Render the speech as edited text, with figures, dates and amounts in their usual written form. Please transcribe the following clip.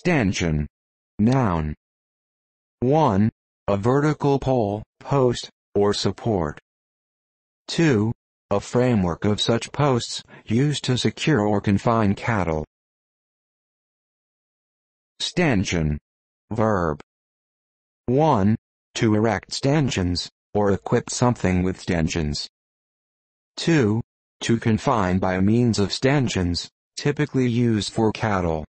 Stanchion. Noun. 1. A vertical pole, post, or support. 2. A framework of such posts, used to secure or confine cattle. Stanchion. Verb. 1. To erect stanchions, or equip something with stanchions. 2. To confine by means of stanchions, typically used for cattle.